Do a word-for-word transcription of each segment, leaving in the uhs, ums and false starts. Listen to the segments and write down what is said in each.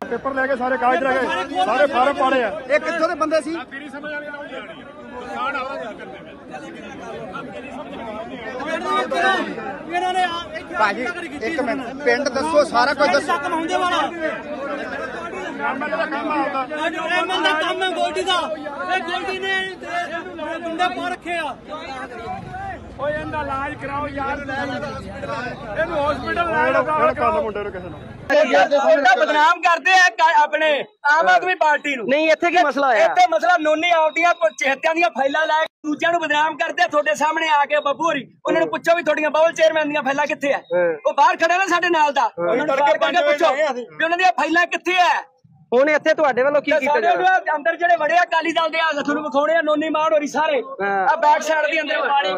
Paper लेके सारे कागज रह गए, सारे फार्म पाड़े हैं। ये कितों के बंदे सी? भाजी एक मिनट पिंड दसो सारा कुछ दसो। गोल्डी का गोल्डी ने गुंडे पा रखे इलाज कराओ यार, हॉस्पिटल मुंडे किसी बदनाम करते हैं अपने आम आदमी पार्टी ਨੂੰ। नहीं इत्थे की मसला है? ਇੱਥੇ ਮਸਲਾ ਨੋਨੀ ਆਪਦੀਆਂ ਚਿਹਤਿਆਂ ਦੀਆਂ ਫਾਈਲਾਂ ਲੈ ਕੇ ਦੂਜਿਆਂ ਨੂੰ ਬਦਨਾਮ ਕਰਦੇ ਆ। ਤੁਹਾਡੇ ਸਾਹਮਣੇ ਆ ਕੇ ਬੱਬੂ ਹੋਰੀ ਉਹਨਾਂ ਨੂੰ ਪੁੱਛੋ ਵੀ ਤੁਹਾਡੀਆਂ ਬਾਵਲ ਚੇਅਰਮੈਨ ਦੀਆਂ ਫਾਈਲਾਂ ਕਿੱਥੇ ਆ? ਉਹ ਬਾਹਰ ਖੜੇ ਨੇ ਸਾਡੇ ਨਾਲ ਦਾ, ਉਹਨਾਂ ਨੂੰ ਫੜ ਕੇ ਪੁੱਛੋ ਵੀ ਉਹਨਾਂ ਦੀਆਂ ਫਾਈਲਾਂ ਕਿੱਥੇ ਆ। ਹੁਣ ਇੱਥੇ ਤੁਹਾਡੇ ਵੱਲੋਂ ਕੀ ਕੀਤਾ ਜਾ ਰਿਹਾ? ਅੰਦਰ ਜਿਹੜੇ ਵੜੇ ਆ ਅਕਾਲੀ ਦਲ ਦੇ ਆ ਤੁਹਾਨੂੰ ਵਿਖਾਉਣੇ ਆ ਨੋਨੀ ਮਾਨ ਹੋਰੀ ਸਾਰੇ ਆ ਬੈਕ ਸਾਈਡ ਦੇ ਅੰਦਰ ਪਾਣੀ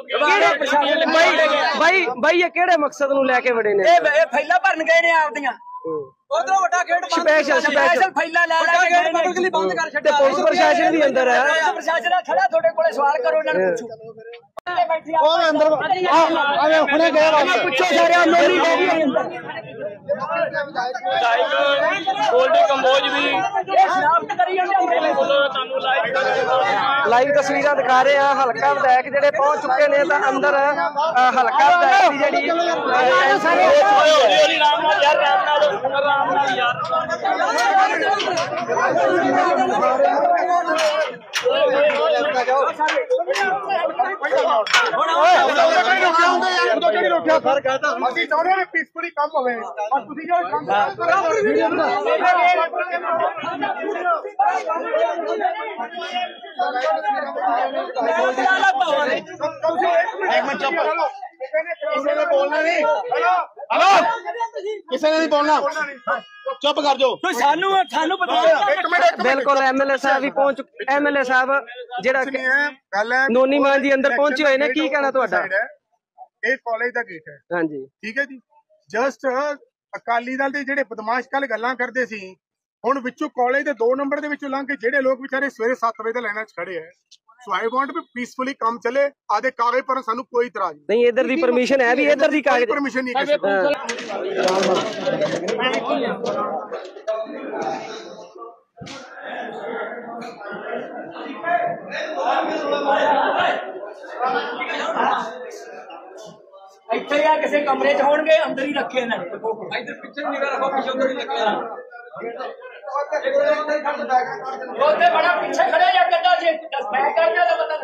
ਬਾਈ ਬਾਈ ਇਹ ਕਿਹੜੇ ਮਕਸਦ ਨੂੰ ਲੈ ਕੇ ਵੜੇ ਨੇ? ਇਹ ਫਾਈਲਾਂ ਭਰਨ ਗਏ ਨੇ ਆਪਦੀਆਂ। ਉਧਰੋਂ ਵੱਡਾ ਗੇਟ ਸਪੈਸ਼ਲ ਸਪੈਸ਼ਲ ਫਾਈਲਾਂ ਲੈ ਲੈ ਕੇ ਬੰਦ ਕਰ ਛੱਡਿਆ। ਪੁਲਿਸ ਪ੍ਰਸ਼ਾਸਨ ਵੀ ਅੰਦਰ ਹੈ। ਪੁਲਿਸ ਪ੍ਰਸ਼ਾਸਨ ਖੜਾ ਤੁਹਾਡੇ ਕੋਲੇ ਸਵਾਲ ਕਰੋ ਇਹਨਾਂ ਨੂੰ ਪੁੱਛੋ। ਉਹ ਅੰਦਰ ਆਵੇ ਹੁਣੇ ਗਏ ਵਾਲੇ ਪੁੱਛੋ ਸਾਰੇ ਨੋਨੀ ਗਏ गोल्डी कंबोज भी ਲਾਈਵ ਤਸਵੀਰਾਂ ਦਿਖਾ ਰਹੇ ਆ। ਹਲਕਾ ਵਿਧਾਇਕ ਜਿਹੜੇ ਪਹੁੰਚ ਚੁੱਕੇ ਨੇ ਤਾਂ ਅੰਦਰ ਹਲਕਾ ਵਿਧਾਇਕ ਦੀ ਜਿਹੜੀ ਅਸੀਂ ਚਾਹੁੰਦੇ ਹਾਂ ਪੀਸਫੁਲੀ ਕੰਮ ਹੋਵੇ, ਪਰ ਤੁਸੀਂ ਜੋ ਕੰਮ एक मिनट चुप किसी ने बोलना नहीं। हेलो हेलो किसी ने नहीं बोलना, चुप कर दो। ਸਾਨੂੰ ਸਾਨੂੰ ਪਤਾ ਬਿਲਕੁਲ ਐਮਐਲਏ ਸਾਹਿਬ ਵੀ ਪਹੁੰਚ ਐਮਐਲਏ ਸਾਹਿਬ ਜਿਹੜਾ ਨੋਨੀ ਮਾਨ ਜੀ ਅੰਦਰ ਪਹੁੰਚੇ ਹੋਏ ਨੇ। ਕੀ ਕਹਿਣਾ ਤੁਹਾਡਾ? ਇਹ ਕਾਲਜ ਦਾ ਗੇਟ ਹੈ। ਹਾਂਜੀ ਠੀਕ ਹੈ ਜੀ। ਜਸਟ ਅਕਾਲੀ ਦਲ ਦੇ ਜਿਹੜੇ ਬਦਮਾਸ਼ ਕੱਲ ਗੱਲਾਂ ਕਰਦੇ ਸੀ, ਹੁਣ ਵਿੱਚੋਂ ਕਾਲਜ ਦੇ ਦੋ ਨੰਬਰ ਦੇ ਵਿੱਚੋਂ ਲੰਘ ਕੇ ਜਿਹੜੇ ਲੋਕ ਵਿਚਾਰੇ ਸਵੇਰੇ ਸੱਤ ਵਜੇ ਦੇ ਲਾਈਨਾਂ 'ਚ ਖੜੇ ਹੈ। ਸੋ ਆਈ ਵਾਂਟ ਵੀ ਪੀਸਫੁਲੀ ਕੰਮ ਚੱਲੇ। ਆਦੇ ਕਾਗਜ਼ ਪਰ ਸਾਨੂੰ ਕੋਈ ਇਤਰਾਜ਼ ਨਹੀਂ। ਨਹੀਂ ਇਧਰ ਦੀ ਪਰਮਿਸ਼ਨ ਹੈ ਵੀ ਇਧਰ ਦੀ ਕਾਗਜ਼ ਪਰਮਿਸ਼ਨ ਨਹੀਂ ਕਿਸੇ ਕੋਲ। ਇੱਥੇ ਆ ਕਿਸੇ ਕਮਰੇ 'ਚ ਹੋਣਗੇ, ਅੰਦਰ ਹੀ ਰੱਖੇ ਨੇ। ਇੱਧਰ ਪਿੱਛੇ ਨਿਗਾਹ ਰੱਖੋ, ਪਿੱਛੇ ਉਧਰ ਹੀ ਲੱਗੇ ਆ। ਉਹਦੇ ਬੜਾ ਪਿੱਛੇ ਖੜੇ ਜਾਂ ਕੱਢਾ ਜੇ ਮੈਂ ਕਰਦਾ ਤਾਂ ਪਤਾ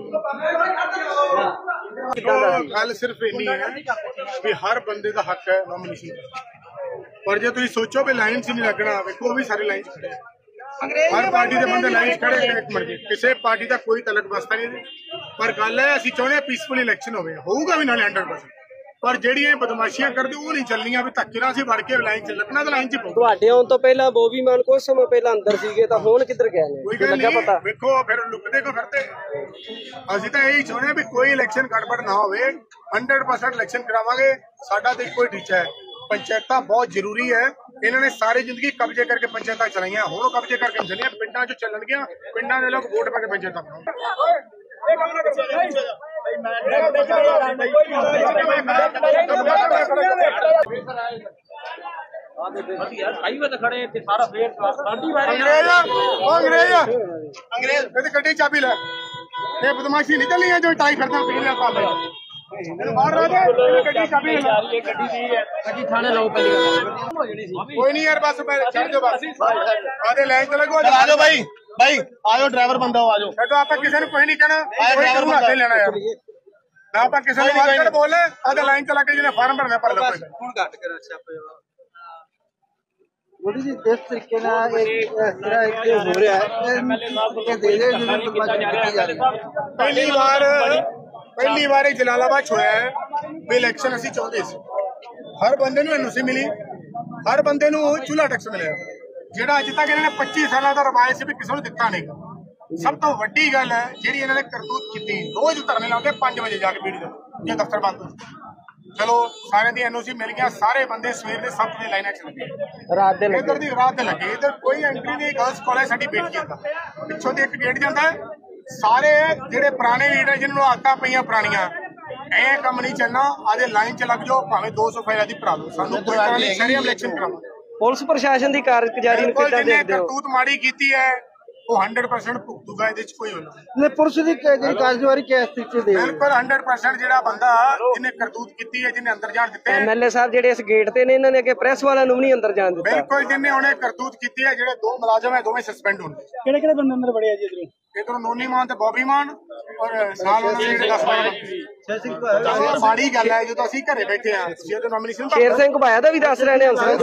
ਨਹੀਂ। ਗੱਲ ਸਿਰਫ ਇੰਨੀ ਹੈ ਵੀ ਹਰ ਬੰਦੇ ਦਾ ਹੱਕ ਹੈ ਨੋਮੀਨੇਸ਼ਨ, ਪਰ ਜੇ ਤੁਸੀਂ ਸੋਚੋ ਵੀ ਲਾਈਨ 'ਚ ਨਹੀਂ ਲੱਗਣਾ, ਵੇਖੋ ਉਹ ਵੀ ਸਾਰੇ ਲਾਈਨ 'ਚ ਖੜੇ। ਹਰ ਪਾਰਟੀ ਦੇ ਬੰਦੇ ਲਾਈਨ 'ਚ ਖੜੇ। ਇੱਕ ਮਿੰਟ ਜੀ, ਕਿਸੇ ਪਾਰਟੀ ਦਾ ਕੋਈ ਤਲਕ ਵਸਤਾ ਨਹੀਂ, ਪਰ ਗੱਲ ਹੈ ਅਸੀਂ ਚਾਹੁੰਦੇ ਹਾਂ ਪੀਸਫੁਲ ਇਲੈਕਸ਼ਨ ਹੋਵੇ, ਹੋਊਗਾ ਵੀ ਨਾਲੇ ਹੰਡਰਡ ਪਰਸੈਂਟ। ਪਰ ਜਿਹੜੀਆਂ ਬਦਮਾਸ਼ੀਆਂ ਕਰਦੇ ਉਹ ਨਹੀਂ ਚੱਲਣੀਆਂ ਵੀ ਧੱਕੇ ਨਾਲ ਅਸੀਂ ਵੜ ਕੇ ਲਾਈਨ 'ਚ ਲੱਗਣਾ ਤਾਂ ਲਾਈਨ 'ਚ ਪਊ। ਤੁਹਾਡੇ ਆਉਣ ਤੋਂ ਪਹਿਲਾਂ ਬੋਬੀ ਮਾਨ ਕੁਝ ਸਮਾਂ ਪਹਿਲਾਂ ਅੰਦਰ ਸੀਗੇ ਤਾਂ ਹੁਣ ਕਿੱਧਰ ਗਏ ਨੇ? ਕੋਈ ਗੱਲ ਨਹੀਂ, ਵੇਖੋ ਫਿਰ ਲੁਕਦੇ ਕੋ ਫਿਰਦੇ। ਅਸੀਂ ਤਾਂ ਇਹੀ ਚਾਹੁੰਦੇ ਹਾਂ ਵੀ ਕੋਈ ਇਲੈਕਸ਼ਨ ਗੜਬੜ ਨਾ ਹੋਵੇ, ਹੰਡਰਡ ਪਰਸੈਂਟ ਇਲੈਕਸ਼ਨ ਕਰਾਵਾਂਗੇ। ਸਾਡਾ ਤਾਂ ਇੱਕੋ ਹੀ ਟੀਚਾ ਹੈ, ਪੰਚਾਇਤਾਂ ਬਹੁਤ ਜ਼ਰੂਰੀ ਹੈ। ਇਹਨਾਂ ਨੇ ਸਾਰੀ ਜ਼ਿੰਦਗੀ ਕਬਜ਼ੇ ਕਰਕੇ ਪੰਚਾਇਤਾਂ ਚਲਾਈਆਂ, ਹੁਣ ਉਹ ਕਬਜ਼ੇ ਕਰਕੇ ਚੱਲੀਆਂ, ਪਿੰਡਾਂ 'ਚ ਚੱਲਣਗੀਆਂ। ਪਿੰਡਾਂ ਦੇ ਲੋਕ ਵੋਟ ਪਾ ਕੇ ਪੰਚਾਇਤਾਂ ਬਣਾਉਣਗੇ। अंग्रेज गड्डी चाबी ले, ये बदमाशी नहीं चली है जो टाई करता पिछले साल कोई नहीं यार, बस चढ़ दो बस आधे लाइन चले गो। आ जाओ भाई, भाई आयो ड्राइवर बंदा हो, आ जाओ। तो आप किसी ने कोई नहीं कहना, ड्राइवर हाथे लेना यार ना। आप किसी ने वाल बोले आधे लाइन चला के जिन्हें फार्म भरना पड़ रहा है। मोदी जी इस तरीके ना एक तरह हो रहा है। पहली बार पहली बार जलालाबाद होया है भी इलेक्शन असी चाहते सी। हर बंदे नूं एनओसी मिली, हर बंदे नूं चूल्हा टैक्स मिलिया, जिहड़ा अज तक इन्होंने पच्चीस साल का रवायत से भी किसी को दिता नहीं। सब तो वड्डी गल है जिहड़ी इन्होंने करतूत की, रोज धरने लाते पांच बजे जाके बीड़ी जो दफ्तर बंद हो। चलो सारे दी एनओसी मिल गया, सारे बंदे सवेर के सत्त बजे लाइना च लगे, रात दे इधर दी रात दे लगे। इधर कोई एंट्री नहीं, गर्ल्स कॉलेज साडी बेटियां दा पिछों दी एक गेट जाता है। सारे जिहड़े पुराने लीडर जिन्होंने आदतां पईयां पुरानियां, ਇਹ ਕੰਮ नहीं चलना। आधे लाइन च लग जाओ, भावें दो सौ फाइल दी भरा लो, सानू कोई तरह नहीं। शरीयत इलेक्शन कराओ, ਪੁਲਿਸ ਪ੍ਰਸ਼ਾਸਨ ਦੀ ਕਾਰਗੁਜ਼ਾਰੀ ਨੂੰ ਬਿਲਕੁਲ ਕਿੱਦਾਂ ਜਿਹਨੇ ਦੇਖਦੇ ਹੋ? ਕਰਤੂਤ ਮਾੜੀ ਕੀਤੀ ਹੈ ਉਹ ਹੰਡਰਡ ਪਰਸੈਂਟ ਭੁਗਤੂਗਾ, ਇਹਦੇ ਚ ਕੋਈ ਹੋਣਾ ਨੇ ਪੁਲਿਸ ਦੀ ਜਿਹੜੀ ਕਾਰਜਵਾਰੀ ਕਿਸ ਤਰੀਕੇ ਦੇ ਬਿਲਕੁਲ ਹੰਡਰਡ ਪਰਸੈਂਟ ਜਿਹੜਾ ਬੰਦਾ ਜਿਹਨੇ ਕਰਤੂਤ ਕੀਤੀ ਹੈ, ਜਿਹਨੇ ਅੰਦਰ ਜਾਣ ਦਿੱਤੇ ਹੈ, ਐਮਐਲਏ ਸਾਹਿਬ ਜਿਹੜੇ ਇਸ ਗੇਟ ਤੇ ਨੇ ਇਹਨਾਂ ਨੇ ਅੱਗੇ ਪ੍ਰੈਸ ਵਾਲਿਆਂ ਨੂੰ ਵੀ ਨਹੀਂ ਅੰਦਰ ਜਾਣ ਦਿੱਤਾ। ਬਿਲਕੁਲ ਜਿਹਨੇ ਉਹਨੇ ਕਰਤੂਤ ਕੀਤੀ ਹੈ, ਜਿਹੜੇ ਦੋ ਮੁਲਾਜ਼ਮ ਹੈ ਦੋਵੇਂ ਸਸਪੈਂਡ ਹੋਣਗੇ। ਕਿਹੜੇ ਕਿਹੜੇ ਬੰਦੇ ਅੰਦਰ ਬੜੇ ਆ ਜੀ ਇਧਰੋਂ? ਇਧਰੋਂ ਨੋਨੀ ਮਾਨ ਤੇ ਬੌਬੀ ਮਾਨ ਔਰ ਨਾਲ ਉਹਨਾਂ ਦੇ ਜਿਹੜੇ ਦਸ ਬਾਰਾਂ ਬੰਦੇ। ਮਾੜੀ ਗੱਲ ਹੈ ਜਦੋਂ ਅਸੀਂ ਘਰੇ ਬੈਠੇ ਆ, ਜਦੋਂ ਨੋਮੀਨੇਸ਼ਨ ਸ਼ੇਰ ਸਿੰਘ ਘੁਬਾਇਆ ਦਾ ਵੀ ਦੱਸ ਰਹੇ ਨੇ ਹੰਸਰਾਜ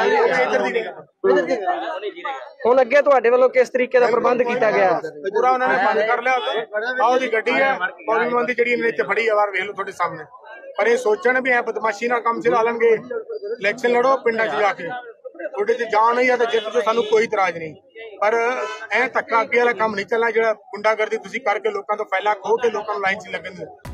ਹੁਣ ਅੱਗੇ ਤੁਹਾਡੇ ਵੱਲੋਂ ਕਿਸ ਤਰੀਕੇ ਦਾ ਪ੍ਰਬੰਧ ਕੀਤਾ ਗਿਆ? ਪੂਰਾ ਉਹਨਾਂ ਨੇ ਬੰਦ ਕਰ ਲਿਆ। ਆਹ ਉਹਦੀ ਗੱਡੀ ਹੈ ਬੌਬੀ ਮਾਨ ਦੀ ਜਿਹੜੀ ਇਹਨੇ ਇੱਥੇ ਫੜੀ ਆ, ਵਾਰ ਵੇਖ ਲਓ ਤੁਹਾਡੇ ਸਾਹਮਣੇ। ਪਰ ਇਹ ਸੋਚਣ ਵੀ ਐ ਬਦਮਾਸ਼ੀ ਨਾਲ ਕੰਮ ਚਲਾ ਲੈਣਗੇ, ਇਲੈਕਸ਼ਨ ਲੜੋ ਪਿੰਡਾਂ 'ਚ ਜਾ ਕੇ, ਤੁਹਾਡੇ 'ਚ ਜਾਣ ਨਹੀਂ ਆ ਤੇ ਜਿੱਤ 'ਚ ਸਾਨੂੰ ਕੋਈ ਇਤਰਾਜ਼ ਨਹੀਂ। ਪਰ ਐ ਧੱਕਾ ਅੱਗੇ ਵਾਲਾ ਕੰਮ ਨਹੀਂ ਚੱਲਣਾ ਜਿਹੜਾ ਗੁੰਡਾਗਰਦੀ ਤੁਸੀਂ ਕਰਕੇ ਲੋਕਾਂ ਤੋਂ ਫਾਇਲਾ ਖੋਹ ਕੇ ਲੋਕਾਂ ਨੂੰ ਲਾਈਨ 'ਚ ਲੱਗਣ ਦਿਓ।